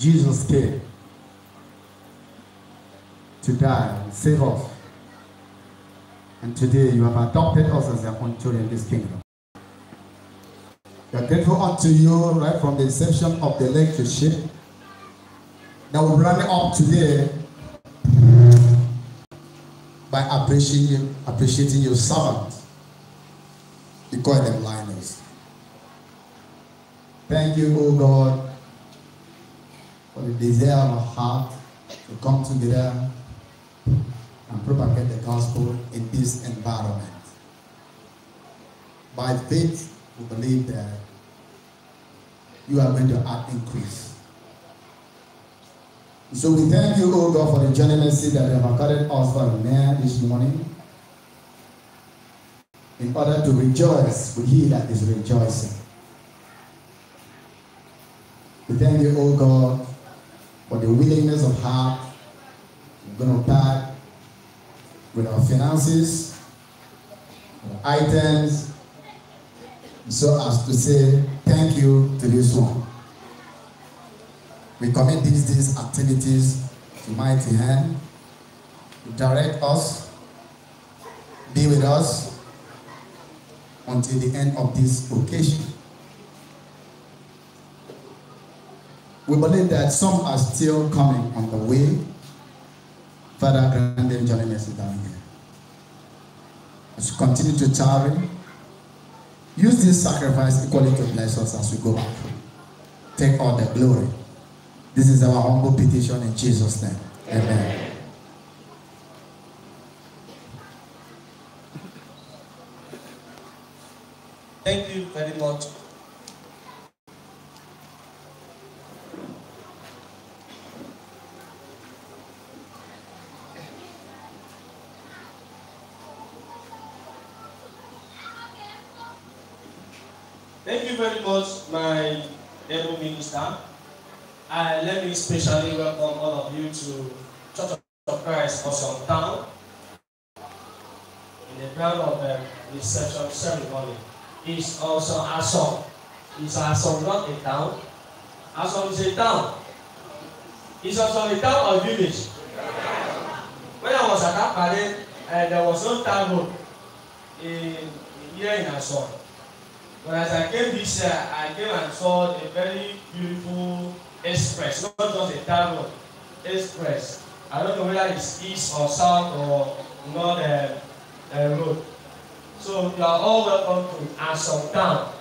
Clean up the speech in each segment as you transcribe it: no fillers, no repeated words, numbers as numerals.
Jesus came to die and save us. And today you have adopted us as your own children in this kingdom. We are grateful unto you right from the inception of the lectureship that we run up today by appreciating your servants. You call them liners. Thank you, O God, for the desire of our heart to come together and propagate the gospel in this environment. By faith, we believe that you are going to add increase. So we thank you, O God, for the generosity that you have accorded us for man this morning, in order to rejoice with he that is rejoicing. We thank you, O God, for the willingness of heart. We're going to back with our finances, our items, so as to say thank you to this one. We commit these activities to mighty hand. Direct us, be with us until the end of this occasion. We believe that some are still coming on the way. Father, grant them journey mercy down here. As we continue to tarry, use this sacrifice equally to bless us as we go back. Take all the glory. This is our humble petition in Jesus' name. Amen. Thank you very much. Thank you very much, my able minister. Let me especially welcome all of you to Church of Christ Asong Town in the ground of the reception ceremony. It's also Asong. It's Asong, not a town. Asong is a town. It's also a town or village. When I was at that parade, there was no town here in Asong. But as I came this year, I came and saw a very beautiful express, not just a town express. I don't know whether it's east or south or north road. So you are all welcome to Asong Town.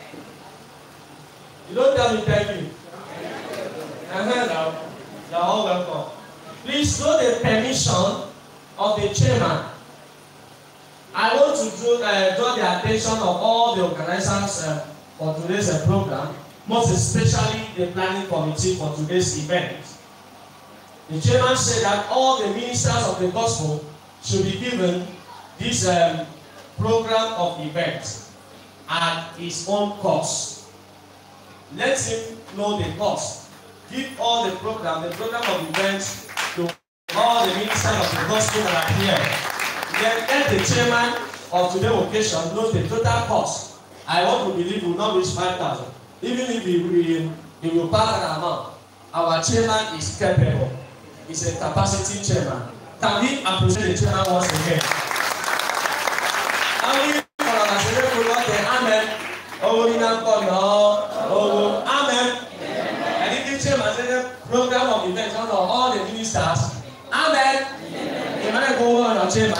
You don't tell me thank you. Now, you are all welcome. Please know the permission of the chairman. I want to draw the attention of all the organizers for today's program, most especially the planning committee for today's event. The chairman said that all the ministers of the gospel should be given this program of events at his own cost. Let him know the cost. Give all the program of events to all the ministers of the gospel that are here. Then let the chairman of today's occasion knows the total cost. I want to believe we will not reach 5,000. Even if we will pass an amount, our chairman is capable. He's a capacity chairman. Can we appreciate the chairman once again? Amen. Amen. And if the chairman said the program of events on all the ministers, amen. Amen. Go on our chairman.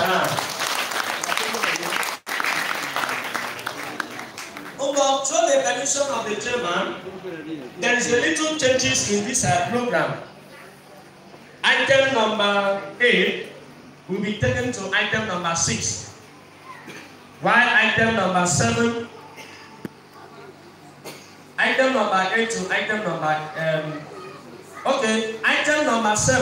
Through the permission of the chairman, there is a little changes in this program. Item number 8 will be taken to item number 6. While item number 7, item number 8 to item number item number 7.